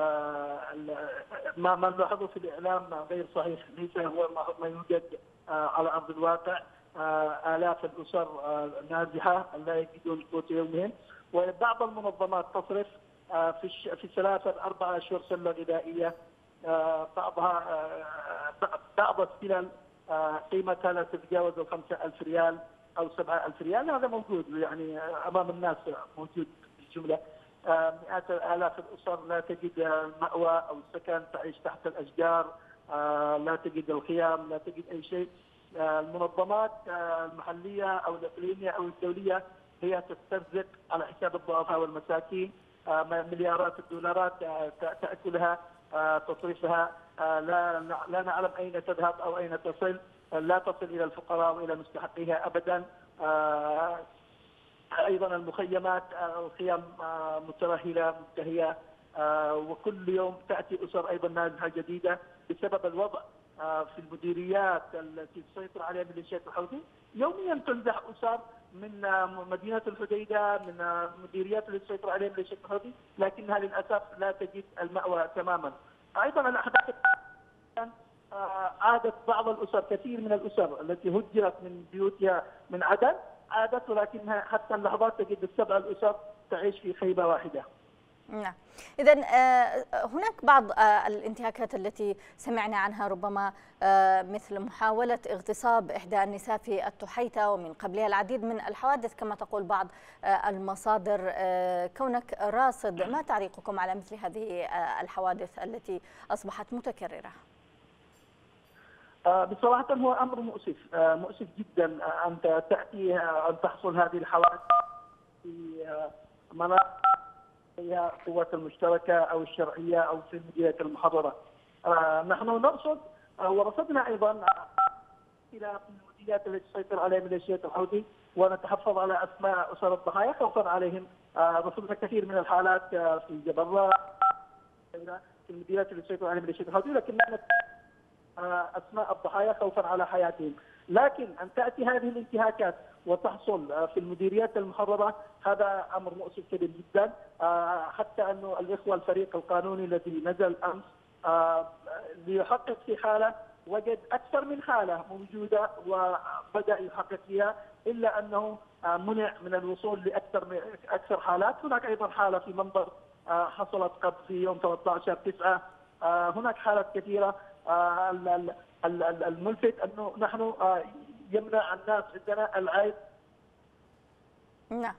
ما ما نلاحظه في الإعلام غير صحيح، ليس هو ما يوجد على أرض الواقع. آلاف الأسر نازحة لا يجدون قوت يومهم، وبعض المنظمات تصرف في في ثلاثة أربعة أشهر سلة غذائية، بعضها بعض السلل قيمتها لا تتجاوز الخمسة ألف ريال أو سبعة ألف ريال. هذا موجود يعني أمام الناس، موجود بالجملة. مئات آلاف الأسر لا تجد مأوى أو سكن، تعيش تحت الأشجار، لا تجد الخيام، لا تجد أي شيء. المنظمات المحلية أو الإقليمية أو الدولية هي تسترزق على حساب الضعفاء والمساكين، مليارات الدولارات تأكلها، تصرفها، لا لا نعلم أين تذهب أو أين تصل، لا تصل إلى الفقراء وإلى مستحقيها أبدا. أيضا المخيمات، الخيام مترهلة منتهية، وكل يوم تأتي أسر أيضا نازحة جديدة بسبب الوضع في المديريات التي تسيطر عليها ميليشيات الحوثي. يوميا تنزح أسر من مدينة الحديدة، من مديريات اللي تسيطر عليها ميليشيات الحوثي، لكنها للأسف لا تجد المأوى تماما. أيضا الأحداث عادت بعض الأسر، كثير من الأسر التي هجرت من بيوتها من عدن عادت، ولكنها حتى اللحظات تجد السبع الأسر تعيش في خيمة واحدة. نعم. إذن هناك بعض الانتهاكات التي سمعنا عنها، ربما مثل محاولة اغتصاب إحدى النساء في التحيتة، ومن قبلها العديد من الحوادث كما تقول بعض المصادر. كونك راصد، ما تعليقكم على مثل هذه الحوادث التي أصبحت متكررة؟ بصراحة هو أمر مؤسف، مؤسف جدا أن تأتي أن تحصل هذه الحوادث في مناطق هي القوات المشتركة أو الشرعية أو في المديرية المحررة. آه نحن نرصد آه ورصدنا أيضا إلى المديريات التي تسيطر عليها ميليشيات الحوثي، ونتحفظ على أسماء أسر الضحايا خوفا عليهم. آه رصدنا كثير من الحالات آه في جبرة، في المديريات التي تسيطر عليها ميليشيات الحوثي، لكن آه أسماء الضحايا خوفا على حياتهم. لكن أن تأتي هذه الانتهاكات وتحصل في المديريات المحررة، هذا أمر مؤسف كبير جدا. حتى أنه الإخوة الفريق القانوني الذي نزل أمس ليحقق في حالة، وجد أكثر من حالة موجودة وبدأ يحقق فيها، إلا أنه منع من الوصول لأكثر من أكثر حالات. هناك أيضا حالة في منظر حصلت قد في يوم ثلاثة عشر تسعة. هناك حالات كثيرة. الملفت أنه نحن يمنع الناس عندنا العيب. نعم.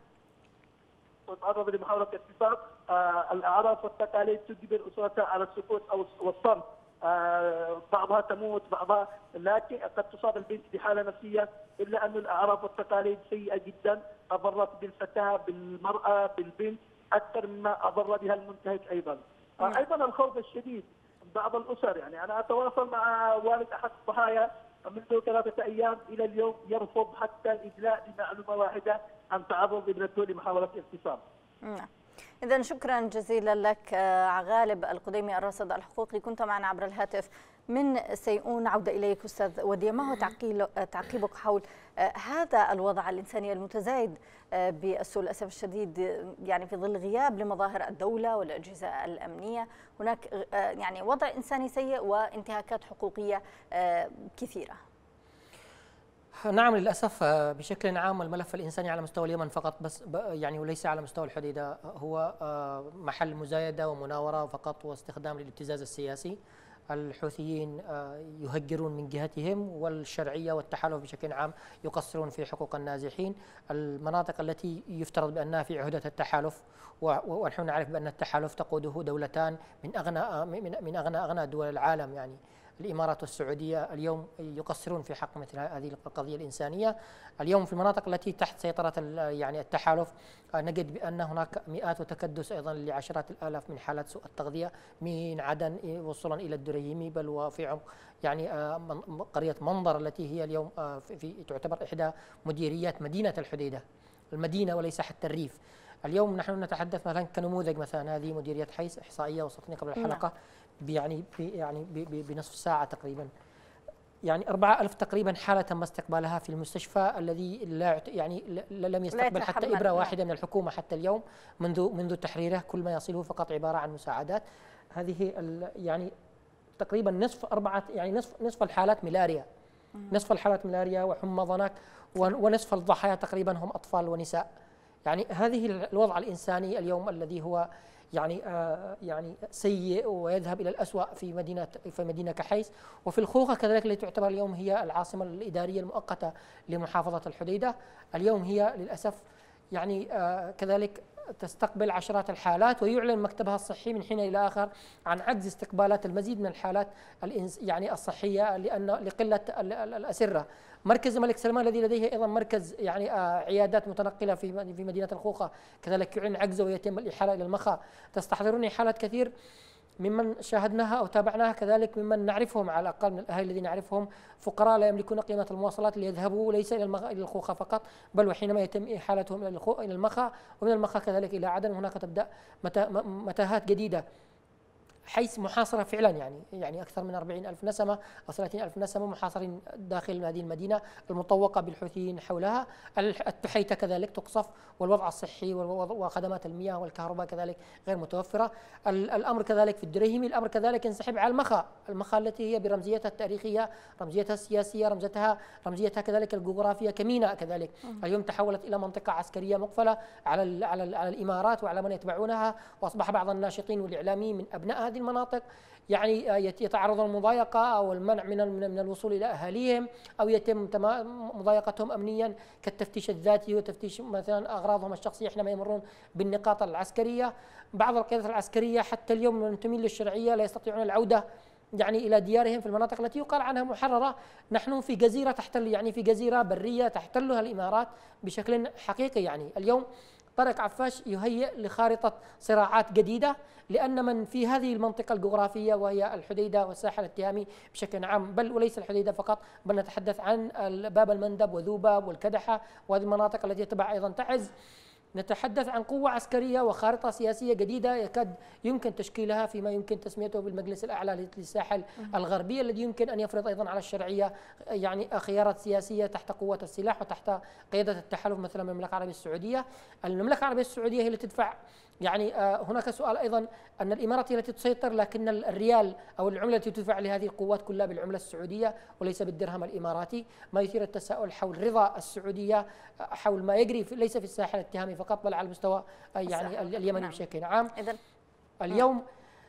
وتعرض لمحاولة اغتصاب. الأعراف والتقاليد تجبر أسرتها على السكوت أو والصمت. بعضها تموت بعضها، لكن قد تصاب البنت بحالة نفسية، إلا أن الأعراف والتقاليد سيئة جدا، أضرت بالفتاة بالمرأة بالبنت أكثر مما أضر بها المنتهك أيضا. أيضا الخوف الشديد بعض الأسر، يعني أنا أتواصل مع والد أحد الضحايا منذ ثلاثة أيام إلى اليوم يرفض حتى الإدلاء بمعلومة واحدة عن تعرض ابنته لمحاولة اغتصاب. نعم. إذا شكرا جزيلا لك غالب القديمي الراصد الحقوقي، كنت معنا عبر الهاتف من سيئون. عودة إليك أستاذ وديع، ما هو تعقيبك حول هذا الوضع الإنساني المتزايد بالسوء للأسف الشديد، يعني في ظل غياب لمظاهر الدولة والأجهزة الأمنية، هناك يعني وضع إنساني سيء وانتهاكات حقوقية كثيرة؟ نعم للأسف بشكل عام الملف الإنساني على مستوى اليمن فقط، بس يعني وليس على مستوى الحديدة، هو محل مزايدة ومناورة فقط واستخدام للابتزاز السياسي. الحوثيين يهجرون من جهتهم، والشرعية والتحالف بشكل عام يقصرون في حقوق النازحين. المناطق التي يفترض بأنها في عهدة التحالف، ونحن نعرف بأن التحالف تقوده دولتان من أغنى من أغنى أغنى دول العالم، يعني الإمارات والسعودية، اليوم يقصرون في حق مثل هذه القضية الإنسانية. اليوم في المناطق التي تحت سيطرة يعني التحالف نجد بأن هناك مئات وتكدس أيضا لعشرات الآلاف من حالات سوء التغذية من عدن وصولا إلى الدريهمي، بل وفي عمق يعني قرية منظر التي هي اليوم في تعتبر إحدى مديريات مدينة الحديدة، المدينة وليس حتى الريف. اليوم نحن نتحدث مثلا كنموذج، مثلا هذه مديرية حيس، إحصائية وصلتني قبل الحلقة يعني يعني بنصف ساعة تقريبا، يعني أربعة ألف تقريبا حالة تم استقبالها في المستشفى الذي لا يعني لم يستقبل حتى إبرة واحدة من الحكومة حتى اليوم منذ منذ تحريره. كل ما يصله فقط عبارة عن مساعدات. هذه يعني تقريبا نصف أربعة يعني نصف نصف الحالات ملاريا، نصف الحالات ملاريا وحمى ضنك، ونصف الضحايا تقريبا هم أطفال ونساء. يعني هذه الوضع الإنساني اليوم الذي هو يعني آه يعني سيء ويذهب الى الأسوأ في مدينه في مدينه كحيس، وفي الخوخه كذلك التي تعتبر اليوم هي العاصمه الاداريه المؤقته لمحافظه الحديده. اليوم هي للاسف يعني آه كذلك تستقبل عشرات الحالات، ويعلن مكتبها الصحي من حين الى اخر عن عجز استقبالات المزيد من الحالات يعني الصحيه لان لقله الاسره. مركز الملك سلمان الذي لديه ايضا مركز يعني عيادات متنقله في في مدينه الخوخه كذلك يعلن عجزه ويتم الاحاله الى المخا. تستحضرني حالات كثير ممن شاهدناها او تابعناها، كذلك ممن نعرفهم على الاقل من الاهالي الذين نعرفهم، فقراء لا يملكون قيمه المواصلات ليذهبوا ليس الى الى الخوخه فقط، بل وحينما يتم احالتهم الى الى المخا، ومن المخا كذلك الى عدن. هناك تبدا متاهات جديده. حيث محاصرة فعلا يعني يعني أكثر من أربعين ألف نسمة أو ثلاثين ألف نسمة محاصرين داخل هذه المدينة المطوقة بالحوثيين حولها. التحيتة كذلك تقصف، والوضع الصحي وخدمات المياه والكهرباء كذلك غير متوفرة. الأمر كذلك في الدريهمي، الأمر كذلك ينسحب على المخا، المخا التي هي برمزيتها التاريخية، رمزيتها السياسية، رمزتها رمزيتها كذلك الجغرافية كميناء كذلك. اليوم تحولت إلى منطقة عسكرية مقفلة على على على الإمارات وعلى من يتبعونها، وأصبح بعض الناشطين والإعلاميين من أبناء هذه المناطق يعني يتعرضون للمضايقة أو المنع من من الوصول إلى أهاليهم، أو يتم مضايقتهم أمنيا كالتفتيش الذاتي وتفتيش مثلا أغراضهم الشخصية حينما يمرون بالنقاط العسكرية. بعض القيادات العسكرية حتى اليوم من تميل للشرعية لا يستطيعون العودة يعني إلى ديارهم في المناطق التي يقال عنها محررة. نحن في جزيرة تحتل يعني في جزيرة برية تحتلها الإمارات بشكل حقيقي. يعني اليوم طارق عفاش يهيئ لخارطة صراعات جديدة، لأن من في هذه المنطقة الجغرافية وهي الحديدة والساحل التهامي بشكل عام، بل وليس الحديدة فقط، بل نتحدث عن باب المندب وذوباب والكدحة وهذه المناطق التي تبع أيضا تعز. نتحدث عن قوة عسكرية وخارطة سياسية جديدة يكاد يمكن تشكيلها فيما يمكن تسميته بالمجلس الأعلى للساحل الغربي، الذي يمكن أن يفرض أيضا على الشرعية يعني خيارات سياسية تحت قوة السلاح وتحت قيادة التحالف مثل المملكة العربية السعودية. المملكة العربية السعودية هي التي تدفع يعني آه هناك سؤال أيضا أن الإمارات هي التي تسيطر، لكن الريال أو العملة التي تدفع لهذه القوات كلها بالعملة السعودية وليس بالدرهم الإماراتي، ما يثير التساؤل حول رضا السعودية حول ما يجري في ليس في الساحل التهامي فقط بل على المستوى آه يعني اليمني نعم. بشكل عام. إذن اليوم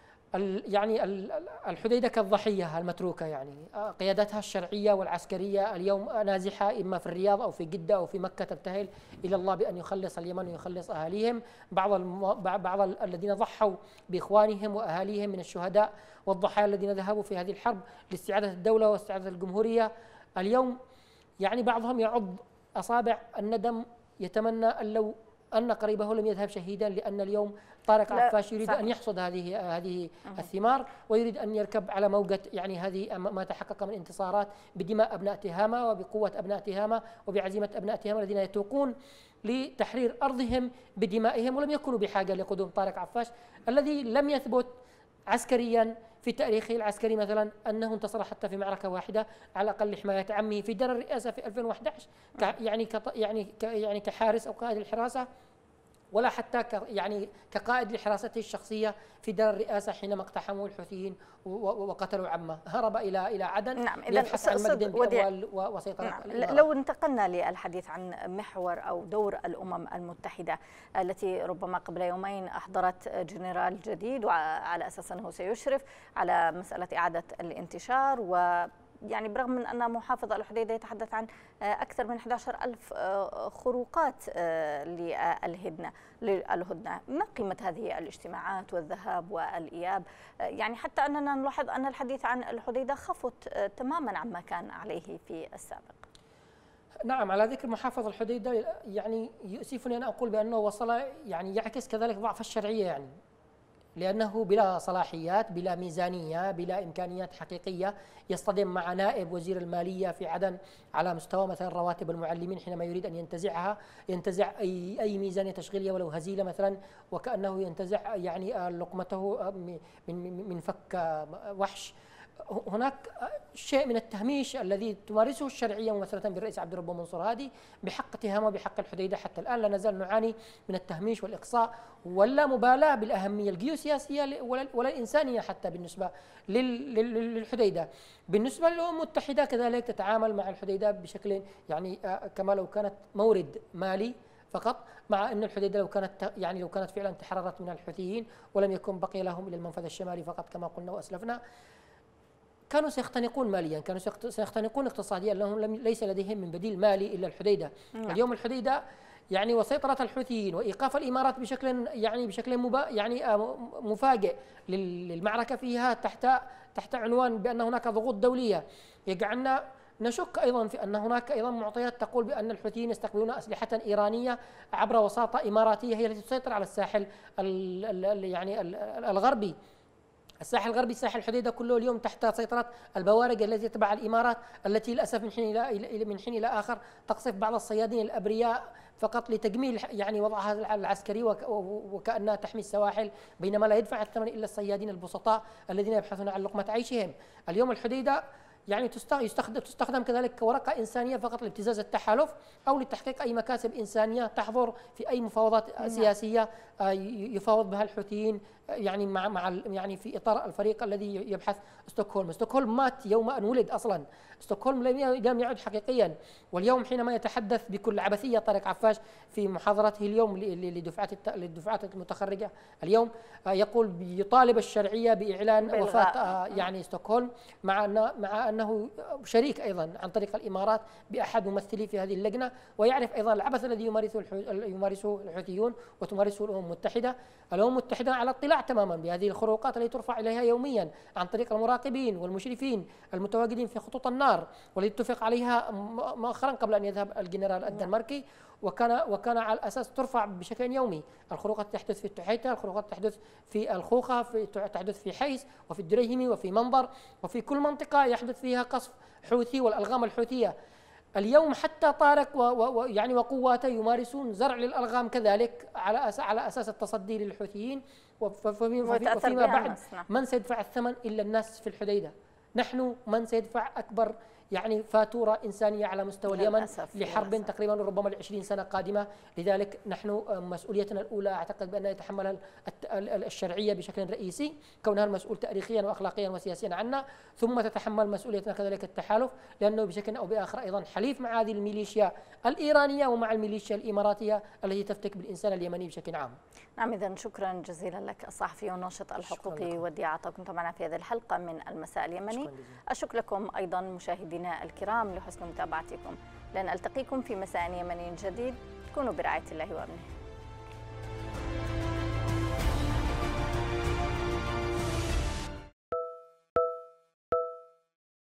يعني الحديدة كالضحية المتروكة، يعني قيادتها الشرعية والعسكرية اليوم نازحة إما في الرياض أو في جدة أو في مكة، تبتهل إلى الله بأن يخلص اليمن ويخلص أهاليهم. بعض الم... بعض الذين ضحوا بإخوانهم وأهاليهم من الشهداء والضحايا الذين ذهبوا في هذه الحرب لاستعادة الدولة واستعادة الجمهورية، اليوم يعني بعضهم يعض أصابع الندم، يتمنى أن لو أن قريبه لم يذهب شهيدا، لأن اليوم طارق عفاش يريد صحيح. أن يحصد هذه هذه الثمار، ويريد أن يركب على موجة يعني هذه ما تحقق من انتصارات بدماء أبناء تهامة وبقوة أبناء تهامة وبعزيمة أبناء تهامة الذين يتوقون لتحرير أرضهم بدمائهم، ولم يكونوا بحاجة لقدوم طارق عفاش الذي لم يثبت عسكريا في تاريخه العسكري مثلا أنه انتصر حتى في معركة واحدة على الأقل لحماية عمه في دار الرئاسة في ألفين وأحد عشر يعني يعني يعني كحارس أو قائد الحراسة، ولا حتى يعني كقائد لحراسته الشخصية في دار الرئاسة حينما اقتحموا الحوثيين وقتلوا عمه، هرب إلى إلى عدن. نعم، يبحث عن مجد بأموال وسيطرة. نعم. لو انتقلنا للحديث عن محور أو دور الأمم المتحدة التي ربما قبل يومين أحضرت جنرال جديد وعلى أساس أنه سيشرف على مسألة إعادة الانتشار، و يعني برغم من أن محافظ الحديدة يتحدث عن أكثر من أحد عشر ألف خروقات للهدنة للهدنة، ما قيمة هذه الاجتماعات والذهاب والإياب؟ يعني حتى أننا نلاحظ أن الحديث عن الحديدة خفت تماما عما كان عليه في السابق. نعم، على ذكر محافظ الحديدة يعني يؤسفني أن أقول بأنه وصل يعني يعكس كذلك ضعف الشرعية، يعني لأنه بلا صلاحيات، بلا ميزانية، بلا إمكانيات حقيقية يصطدم مع نائب وزير المالية في عدن على مستوى مثلا رواتب المعلمين حينما يريد أن ينتزعها، ينتزع أي أي ميزانية تشغيلية ولو هزيلة مثلا، وكأنه ينتزع يعني لقمته من من فك وحش. هناك شيء من التهميش الذي تمارسه الشرعية ممثلة بالرئيس عبد الرب منصور هادي بحق تهامة وبحق الحديدة. حتى الآن لا نزال نعاني من التهميش والإقصاء ولا مبالاة بالأهمية الجيوسياسية ولا الإنسانية حتى بالنسبة للحديدة. بالنسبة للأمم المتحدة كذلك تتعامل مع الحديدة بشكل يعني كما لو كانت مورد مالي فقط، مع أن الحديدة لو كانت يعني لو كانت فعلا تحررت من الحوثيين ولم يكن بقي لهم إلى المنفذ الشمالي فقط كما قلنا وأسلفنا، كانوا سيختنقون ماليا، كانوا سيختنقون اقتصاديا، لهم ليس لديهم من بديل مالي الا الحديده. نعم. اليوم الحديده يعني وسيطره الحوثيين وايقاف الامارات بشكل يعني بشكل مبا يعني مفاجئ للمعركه فيها تحت تحت عنوان بان هناك ضغوط دوليه يجعلنا نشك ايضا في ان هناك ايضا معطيات تقول بان الحوثيين يستقبلون اسلحه ايرانيه عبر وساطه اماراتيه هي التي تسيطر على الساحل ال ال يعني ال الغربي. الساحل الغربي الساحل الحديدة كله اليوم تحت سيطرة البوارج التي تبع الإمارات، التي للأسف من حين إلى من حين إلى آخر تقصف بعض الصيادين الأبرياء فقط لتجميل يعني وضعها العسكري وكأنها تحمي السواحل، بينما لا يدفع الثمن إلا الصيادين البسطاء الذين يبحثون عن لقمة عيشهم. اليوم الحديدة يعني تستخدم تستخدم كذلك كورقة إنسانية فقط لابتزاز التحالف أو لتحقيق أي مكاسب إنسانية تحضر في أي مفاوضات سياسية يفاوض بها الحوثيين يعني مع مع يعني في إطار الفريق الذي يبحث ستوكهولم. ستوكهولم مات يوم أن ولد أصلا، ستوكهولم لم يعد حقيقيا. واليوم حينما يتحدث بكل عبثية طارق عفاش في محاضرته اليوم لدفعات للدفعات المتخرجة اليوم يقول يطالب الشرعية بإعلان وفاة يعني ستوكهولم، مع أن مع أنه شريك أيضا عن طريق الإمارات بأحد ممثلي في هذه اللجنة، ويعرف أيضا العبث الذي يمارسه يمارسه الحوثيون وتمارسه الأمم المتحدة. الأمم المتحدة على اطلاع تماما بهذه الخروقات التي ترفع إليها يوميا عن طريق المراقبين والمشرفين المتواجدين في خطوط النار والتي اتفق عليها مؤخرا قبل أن يذهب الجنرال الدنماركي، وكان وكان على الأساس ترفع بشكل يومي. الخروقات تحدث في التحيتة، الخروقات تحدث في الخوخة، في تحدث في حيس وفي الدريهمي وفي منظر وفي كل منطقة يحدث فيها قصف حوثي والألغام الحوثية. اليوم حتى طارق ويعني وقواته يمارسون زرع للألغام كذلك على أساس على أساس التصدي للحوثيين، وفيما بعد من سيدفع الثمن إلا الناس في الحديدة. نحن من سيدفع أكبر يعني فاتورة إنسانية على مستوى اليمن لحرب للأسف. تقريبا ربما لعشرين سنة قادمة. لذلك نحن مسؤوليتنا الأولى أعتقد بأنها يتحملها الشرعية بشكل رئيسي كونها المسؤول تاريخيا وأخلاقيا وسياسيا عنا، ثم تتحمل مسؤوليتنا كذلك التحالف، لأنه بشكل أو بآخر أيضا حليف مع هذه الميليشيا الإيرانية ومع الميليشيا الإماراتية التي تفتك بالإنسان اليمني بشكل عام. نعم، إذن شكرا جزيلا لك الصحفي والناشط الحقوقي ودي عطا، كنت معنا في هذه الحلقة من المساء اليمني. الشكر لكم أيضا مشاهدينا الكرام لحسن متابعتكم. لن ألتقيكم في مساء يمني جديد، كونوا برعاية الله وأمنه.